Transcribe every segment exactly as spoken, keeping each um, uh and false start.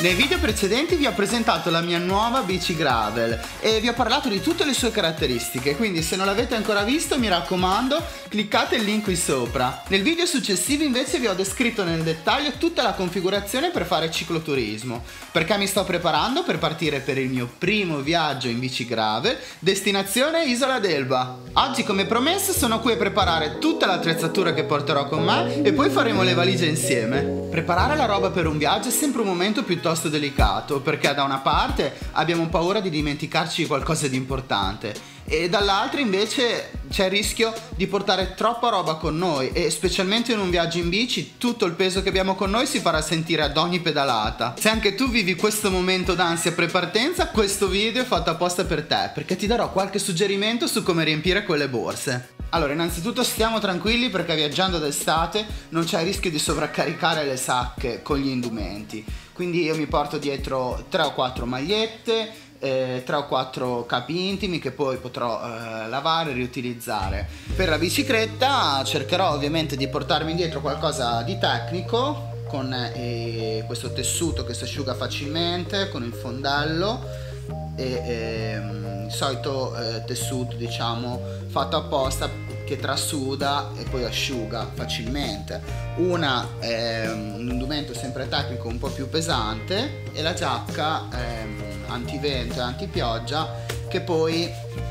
Nei video precedenti vi ho presentato la mia nuova bici gravel e vi ho parlato di tutte le sue caratteristiche, quindi se non l'avete ancora visto mi raccomando cliccate il link qui sopra. Nel video successivo invece vi ho descritto nel dettaglio tutta la configurazione per fare cicloturismo, perché mi sto preparando per partire per il mio primo viaggio in bici gravel, destinazione Isola d'Elba. Oggi come promesso sono qui a preparare tutta l'attrezzatura che porterò con me e poi faremo le valigie insieme. Preparare la roba per un viaggio è sempre un momento piuttosto delicato, perché da una parte abbiamo paura di dimenticarci qualcosa di importante e dall'altra invece c'è il rischio di portare troppa roba con noi, e specialmente in un viaggio in bici tutto il peso che abbiamo con noi si farà sentire ad ogni pedalata. Se anche tu vivi questo momento d'ansia pre-partenza, questo video è fatto apposta per te, perché ti darò qualche suggerimento su come riempire quelle borse. Allora, innanzitutto stiamo tranquilli perché viaggiando d'estate non c'è il rischio di sovraccaricare le sacche con gli indumenti, quindi io mi porto dietro tre o quattro magliette, eh, tre o quattro capi intimi che poi potrò eh, lavare e riutilizzare. Per la bicicletta cercherò ovviamente di portarmi dietro qualcosa di tecnico con eh, questo tessuto che si asciuga facilmente, con il fondello e ehm, il solito eh, tessuto diciamo fatto apposta che trasuda e poi asciuga facilmente. Una è un indumento sempre tecnico un po' più pesante e la giacca ehm, antivento e antipioggia che poi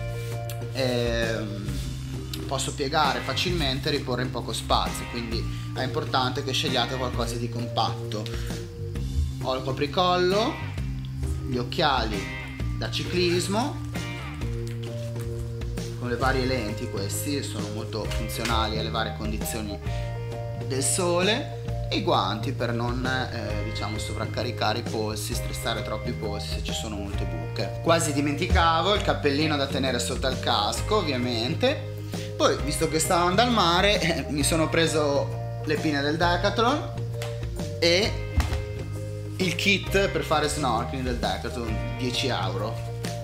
ehm, posso piegare facilmente e riporre in poco spazio, quindi è importante che scegliate qualcosa di compatto. Ho il copricollo, gli occhiali da ciclismo con le varie lenti, questi sono molto funzionali alle varie condizioni del sole, e i guanti per non eh, diciamo sovraccaricare i polsi, stressare troppo i polsi se ci sono molte buche. Quasi dimenticavo il cappellino da tenere sotto al casco ovviamente. Poi visto che stavo andando al mare eh, mi sono preso le pinne del Decathlon e il kit per fare snorkeling del Decathlon, dieci euro.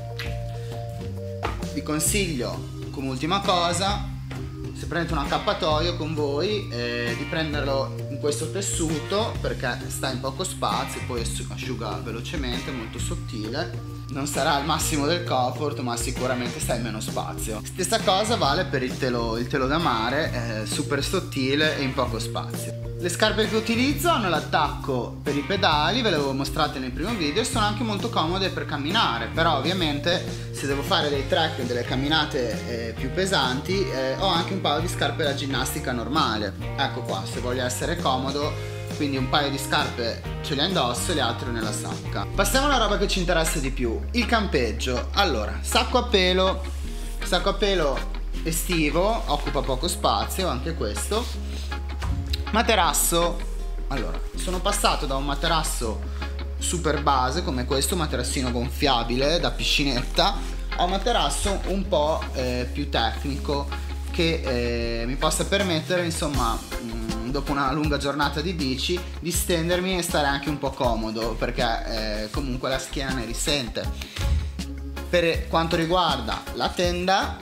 Vi consiglio come ultima cosa, se prendete un accappatoio con voi, eh, di prenderlo in questo tessuto perché sta in poco spazio, poi asciuga velocemente, molto sottile. Non sarà al massimo del comfort, ma sicuramente sta in meno spazio. Stessa cosa vale per il telo, il telo da mare, eh, super sottile e in poco spazio. Le scarpe che utilizzo hanno l'attacco per i pedali, ve le avevo mostrate nel primo video, e sono anche molto comode per camminare, però ovviamente se devo fare dei trek, delle camminate eh, più pesanti, eh, ho anche un paio di scarpe da ginnastica normale. Ecco qua, se voglio essere comodo, quindi un paio di scarpe ce le ho indosso e le altre nella sacca. Passiamo alla roba che ci interessa di più, il campeggio. Allora, sacco a pelo, sacco a pelo estivo, occupa poco spazio anche questo. Materasso, allora, sono passato da un materasso super base come questo, materassino gonfiabile da piscinetta, a un materasso un po' eh, più tecnico che eh, mi possa permettere, insomma, mh, dopo una lunga giornata di bici, di stendermi e stare anche un po' comodo, perché eh, comunque la schiena ne risente. Per quanto riguarda la tenda,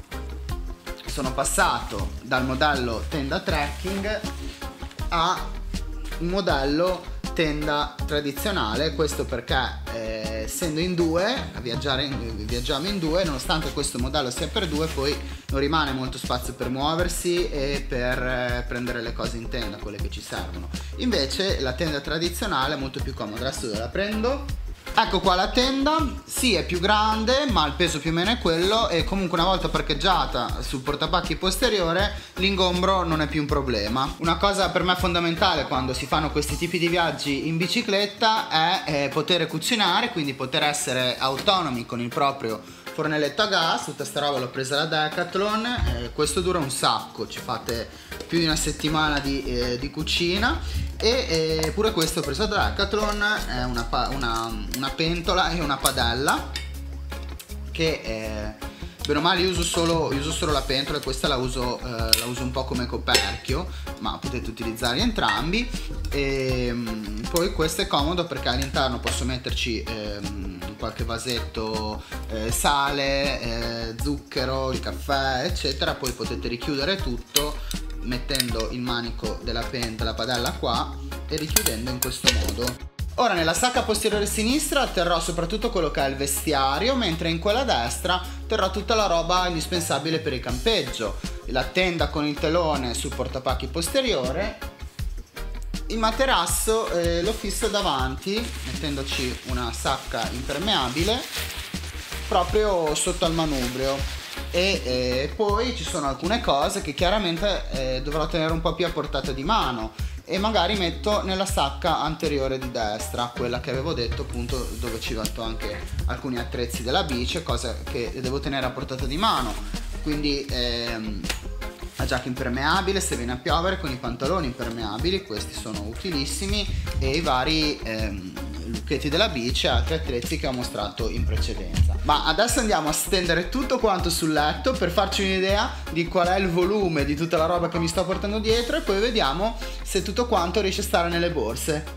sono passato dal modello tenda trekking a un modello tenda tradizionale, questo perché eh, essendo in due, a viaggiare in, viaggiamo in due, nonostante questo modello sia per due, poi non rimane molto spazio per muoversi e per eh, prendere le cose in tenda, quelle che ci servono. Invece la tenda tradizionale è molto più comoda. Adesso la prendo. Ecco qua la tenda, sì è più grande ma il peso più o meno è quello, e comunque una volta parcheggiata sul portabacchi posteriore l'ingombro non è più un problema. Una cosa per me fondamentale quando si fanno questi tipi di viaggi in bicicletta è eh, poter cucinare, quindi poter essere autonomi con il proprio fornelletto a gas. Tutta sta roba l'ho presa da Decathlon, eh, questo dura un sacco, ci fate più di una settimana di, eh, di cucina. E eh, pure questo ho preso da Decathlon, è una, una, una pentola e una padella che eh, bene o male io uso solo, io uso solo la pentola, e questa la uso, eh, la uso un po' come coperchio, ma potete utilizzarli entrambi. E poi questo è comodo perché all'interno posso metterci ehm, qualche vasetto, eh, sale, eh, zucchero, il caffè eccetera. Poi potete richiudere tutto mettendo il manico della pentola, padella qua, e richiudendo in questo modo. Ora nella sacca posteriore sinistra terrò soprattutto quello che è il vestiario, mentre in quella destra terrò tutta la roba indispensabile per il campeggio. La tenda con il telone sul portapacchi posteriore. Il materasso eh, lo fisso davanti, mettendoci una sacca impermeabile proprio sotto al manubrio. E eh, poi ci sono alcune cose che chiaramente eh, dovrò tenere un po' più a portata di mano, e magari metto nella sacca anteriore di destra, quella che avevo detto appunto, dove ci metto anche alcuni attrezzi della bici, cose che devo tenere a portata di mano. Quindi ehm, la giacca impermeabile se viene a piovere, con i pantaloni impermeabili, questi sono utilissimi, e i vari ehm, lucchetti della bici e altri attrezzi che ho mostrato in precedenza. Ma adesso andiamo a stendere tutto quanto sul letto per farci un'idea di qual è il volume di tutta la roba che mi sto portando dietro, e poi vediamo se tutto quanto riesce a stare nelle borse.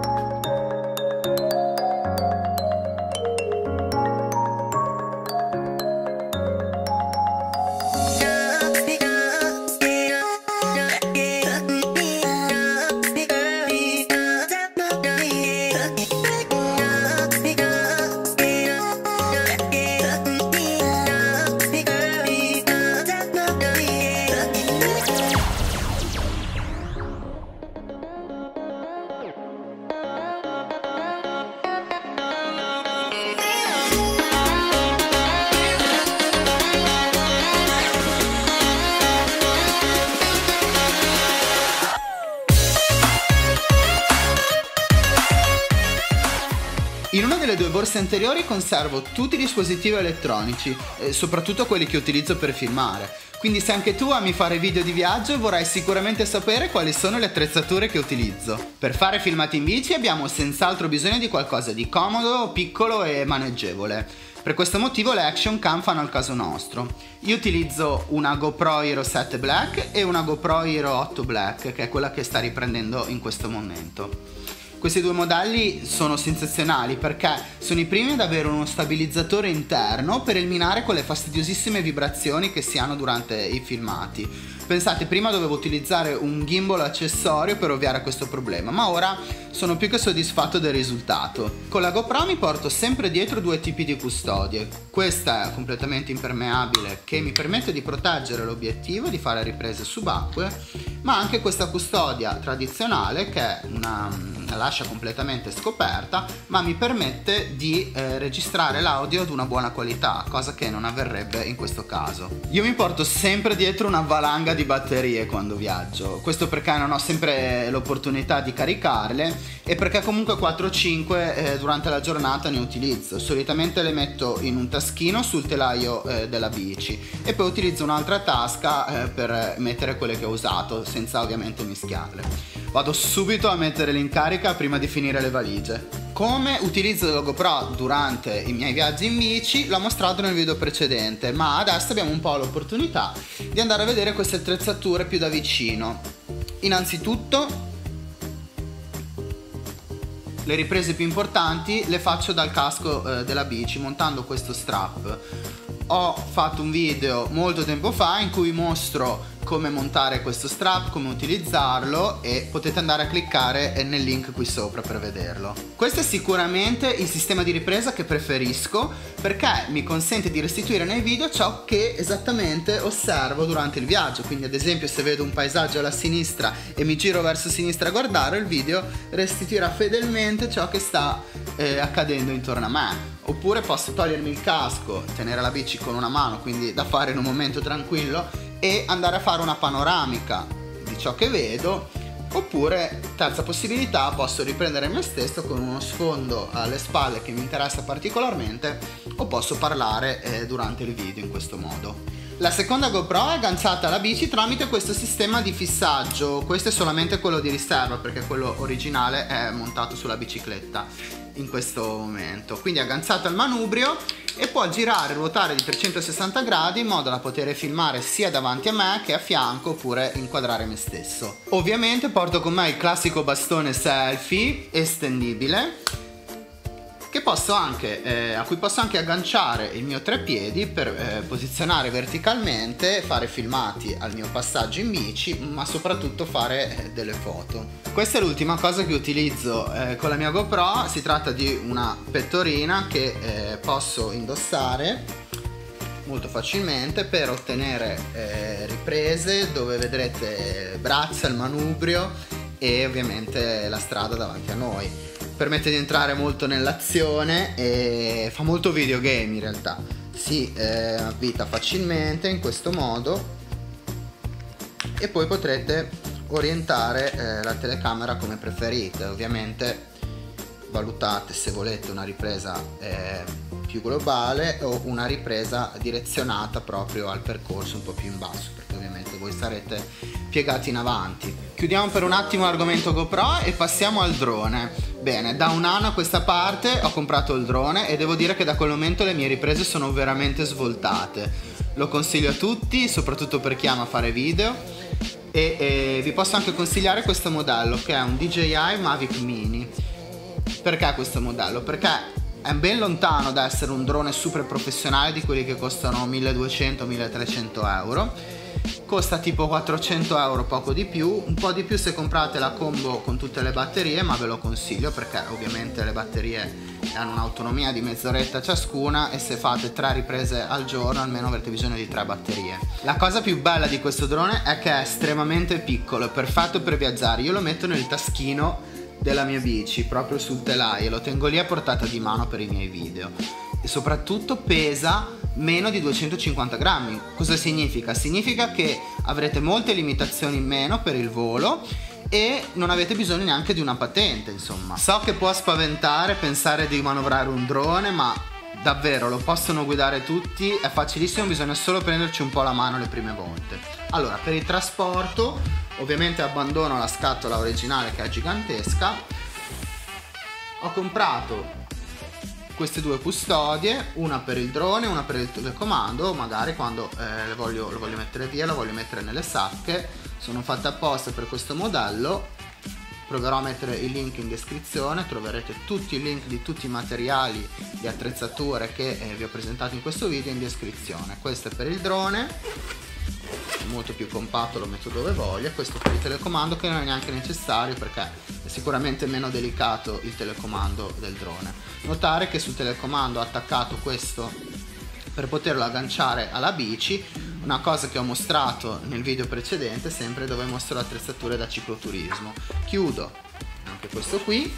In una delle due borse anteriori conservo tutti i dispositivi elettronici, eh, soprattutto quelli che utilizzo per filmare. Quindi se anche tu ami fare video di viaggio, vorrai sicuramente sapere quali sono le attrezzature che utilizzo. Per fare filmati in bici abbiamo senz'altro bisogno di qualcosa di comodo, piccolo e maneggevole. Per questo motivo le action cam fanno al caso nostro. Io utilizzo una GoPro Hero sette Black e una GoPro Hero otto Black, che è quella che sta riprendendo in questo momento. Questi due modelli sono sensazionali perché sono i primi ad avere uno stabilizzatore interno per eliminare quelle fastidiosissime vibrazioni che si hanno durante i filmati. Pensate, prima dovevo utilizzare un gimbal accessorio per ovviare a questo problema, ma ora sono più che soddisfatto del risultato. Con la GoPro mi porto sempre dietro due tipi di custodie. Questa è completamente impermeabile, che mi permette di proteggere l'obiettivo e di fare riprese subacquee, ma anche questa custodia tradizionale che è una, una lascia completamente scoperta, ma mi permette di eh, registrare l'audio ad una buona qualità, cosa che non avverrebbe in questo caso. Io mi porto sempre dietro una valanga di batterie quando viaggio, questo perché non ho sempre l'opportunità di caricarle e perché comunque quattro o cinque eh, durante la giornata ne utilizzo. Solitamente le metto in un taschino sul telaio eh, della bici e poi utilizzo un'altra tasca eh, per mettere quelle che ho usato, senza ovviamente mischiarle. Vado subito a metterle in carica prima di finire le valigie. Come utilizzo la GoPro durante i miei viaggi in bici l'ho mostrato nel video precedente, ma adesso abbiamo un po' l'opportunità di andare a vedere queste attrezzature più da vicino. Innanzitutto le riprese più importanti le faccio dal casco eh, della bici, montando questo strap. Ho fatto un video molto tempo fa in cui mostro come montare questo strap, come utilizzarlo, e potete andare a cliccare nel link qui sopra per vederlo. Questo è sicuramente il sistema di ripresa che preferisco perché mi consente di restituire nei video ciò che esattamente osservo durante il viaggio. Quindi ad esempio se vedo un paesaggio alla sinistra e mi giro verso sinistra a guardare, il video restituirà fedelmente ciò che sta eh, accadendo intorno a me. Oppure posso togliermi il casco, tenere la bici con una mano, quindi da fare in un momento tranquillo, e andare a fare una panoramica di ciò che vedo. Oppure, terza possibilità, posso riprendere me stesso con uno sfondo alle spalle che mi interessa particolarmente, o posso parlare eh, durante il video in questo modo. La seconda GoPro è agganciata alla bici tramite questo sistema di fissaggio. Questo è solamente quello di riserva perché quello originale è montato sulla bicicletta in questo momento. Quindi è agganciato al manubrio e può girare e ruotare di trecentosessanta gradi in modo da poter filmare sia davanti a me che a fianco, oppure inquadrare me stesso. Ovviamente porto con me il classico bastone selfie estendibile che posso anche, eh, a cui posso anche agganciare il mio treppiedi per eh, posizionare verticalmente, fare filmati al mio passaggio in bici, ma soprattutto fare eh, delle foto. Questa è l'ultima cosa che utilizzo eh, con la mia GoPro. Si tratta di una pettorina che eh, posso indossare molto facilmente per ottenere eh, riprese dove vedrete braccia, il manubrio e ovviamente la strada davanti a noi. Permette di entrare molto nell'azione e fa molto videogame in realtà. Si eh, avvita facilmente in questo modo e poi potrete orientare eh, la telecamera come preferite. Ovviamente valutate se volete una ripresa eh, più globale o una ripresa direzionata proprio al percorso un po' più in basso, perché ovviamente voi sarete piegati in avanti. Chiudiamo per un attimo l'argomento GoPro e passiamo al drone. Bene, da un anno a questa parte ho comprato il drone e devo dire che da quel momento le mie riprese sono veramente svoltate. Lo consiglio a tutti, soprattutto per chi ama fare video, e, e vi posso anche consigliare questo modello che è un D J I Mavic Mini. Perché questo modello? Perché è ben lontano da essere un drone super professionale di quelli che costano milleduecento milletrecento euro. Costa tipo quattrocento euro, poco di più, un po' di più se comprate la combo con tutte le batterie, ma ve lo consiglio perché ovviamente le batterie hanno un'autonomia di mezz'oretta ciascuna e se fate tre riprese al giorno almeno avrete bisogno di tre batterie. La cosa più bella di questo drone è che è estremamente piccolo, è perfetto per viaggiare. Io lo metto nel taschino della mia bici, proprio sul telaio, lo tengo lì a portata di mano per i miei video e soprattutto pesa meno di duecentocinquanta grammi. Cosa significa? Significa che avrete molte limitazioni in meno per il volo e non avete bisogno neanche di una patente, insomma. So che può spaventare pensare di manovrare un drone, ma davvero lo possono guidare tutti, è facilissimo, bisogna solo prenderci un po' la mano le prime volte. Allora, per il trasporto ovviamente abbandono la scatola originale che è gigantesca. Ho comprato queste due custodie, una per il drone e una per il telecomando, magari quando eh, le voglio, lo voglio mettere via, lo voglio mettere nelle sacche. Sono fatte apposta per questo modello. Proverò a mettere il link in descrizione, troverete tutti i link di tutti i materiali di attrezzature che eh, vi ho presentato in questo video in descrizione. Questo è per il drone, è molto più compatto, lo metto dove voglio. Questo per il telecomando, che non è neanche necessario perché è sicuramente meno delicato il telecomando del drone. Notare che sul telecomando ho attaccato questo per poterlo agganciare alla bici, una cosa che ho mostrato nel video precedente, sempre dove mostro le attrezzature da cicloturismo. Chiudo anche questo qui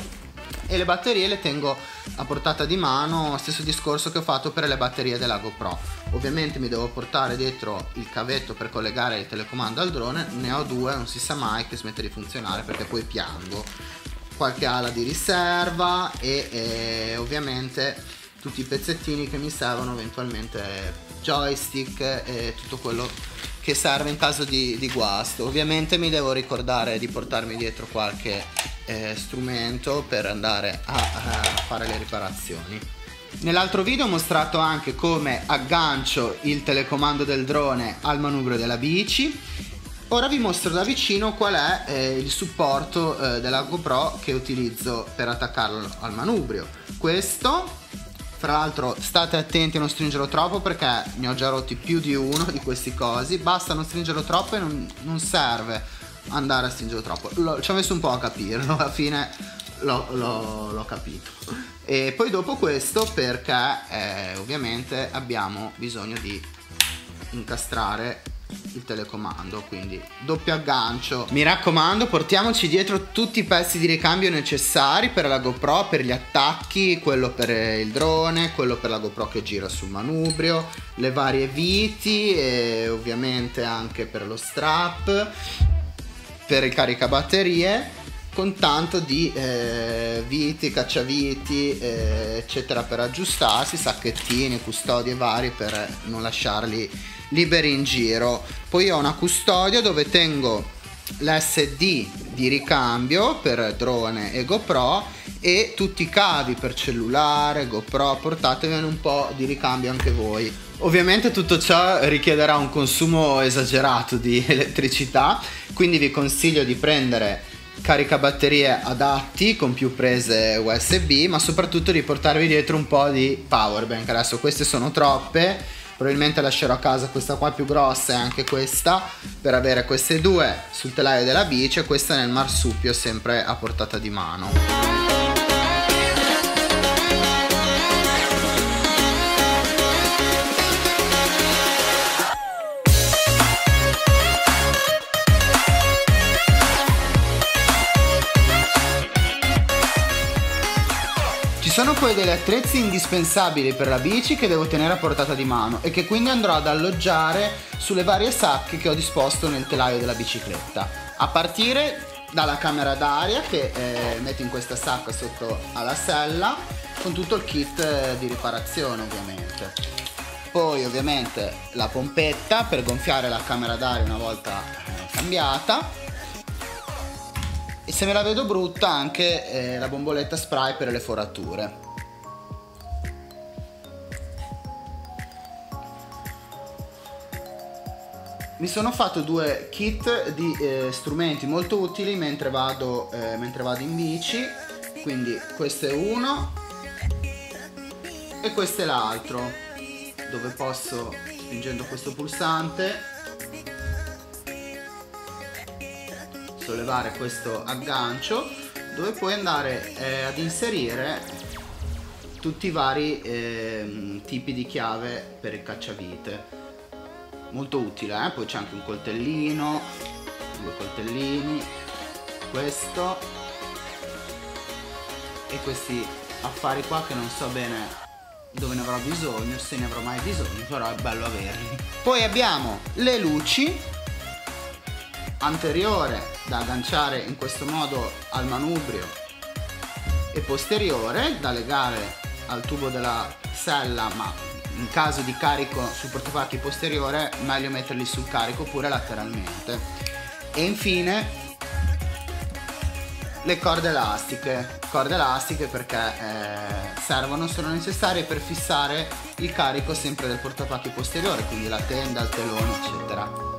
e le batterie le tengo a portata di mano, stesso discorso che ho fatto per le batterie della GoPro. Ovviamente mi devo portare dietro il cavetto per collegare il telecomando al drone, ne ho due, non si sa mai che smette di funzionare perché poi piango. Qualche ala di riserva e, e ovviamente tutti i pezzettini che mi servono, eventualmente joystick e tutto quello che serve in caso di, di guasto. Ovviamente mi devo ricordare di portarmi dietro qualche eh, strumento per andare a, a fare le riparazioni. Nell'altro video ho mostrato anche come aggancio il telecomando del drone al manubrio della bici. Ora vi mostro da vicino qual è eh, il supporto eh, della GoPro che utilizzo per attaccarlo al manubrio. Questo, fra l'altro state attenti a non stringerlo troppo perché ne ho già rotti più di uno di questi cosi. Basta non stringerlo troppo e non, non serve andare a stringerlo troppo. Lo, ci ho messo un po' a capirlo, alla fine l'ho capito. E poi dopo questo perché eh, ovviamente abbiamo bisogno di incastrare il telecomando, quindi doppio aggancio. Mi raccomando, portiamoci dietro tutti i pezzi di ricambio necessari per la GoPro, per gli attacchi, quello per il drone, quello per la GoPro che gira sul manubrio, le varie viti e ovviamente anche per lo strap, per il caricabatterie, con tanto di eh, viti, cacciaviti eh, eccetera per aggiustarsi, sacchettini, custodie vari per non lasciarli liberi in giro. Poi ho una custodia dove tengo l'S D di ricambio per drone e GoPro e tutti i cavi per cellulare, GoPro. Portatevene un po' di ricambio anche voi. Ovviamente tutto ciò richiederà un consumo esagerato di elettricità, quindi vi consiglio di prendere caricabatterie adatti con più prese U S B, ma soprattutto di portarvi dietro un po' di power bank. Adesso queste sono troppe, probabilmente lascerò a casa questa qua più grossa e anche questa, per avere queste due sul telaio della bici e questa nel marsupio sempre a portata di mano. Ci sono poi degli attrezzi indispensabili per la bici che devo tenere a portata di mano e che quindi andrò ad alloggiare sulle varie sacche che ho disposto nel telaio della bicicletta, a partire dalla camera d'aria che eh, metto in questa sacca sotto alla sella con tutto il kit eh, di riparazione ovviamente. Poi ovviamente la pompetta per gonfiare la camera d'aria una volta eh, cambiata. E se me la vedo brutta anche eh, la bomboletta spray per le forature. Mi sono fatto due kit di eh, strumenti molto utili mentre vado, eh, mentre vado in bici. Quindi questo è uno e questo è l'altro, dove posso, spingendo questo pulsante, sollevare questo aggancio dove puoi andare eh, ad inserire tutti i vari eh, tipi di chiave per il cacciavite. Molto utile, eh? Poi c'è anche un coltellino, due coltellini, questo e questi affari qua che non so bene dove ne avrò bisogno, se ne avrò mai bisogno, però è bello averli. Poi abbiamo le luci anteriore da agganciare in questo modo al manubrio e posteriore da legare al tubo della sella, ma in caso di carico sul portapacchi posteriore meglio metterli sul carico oppure lateralmente. E infine le corde elastiche, corde elastiche perché eh, servono, sono necessarie per fissare il carico sempre del portapacchi posteriore, quindi la tenda, il telone eccetera.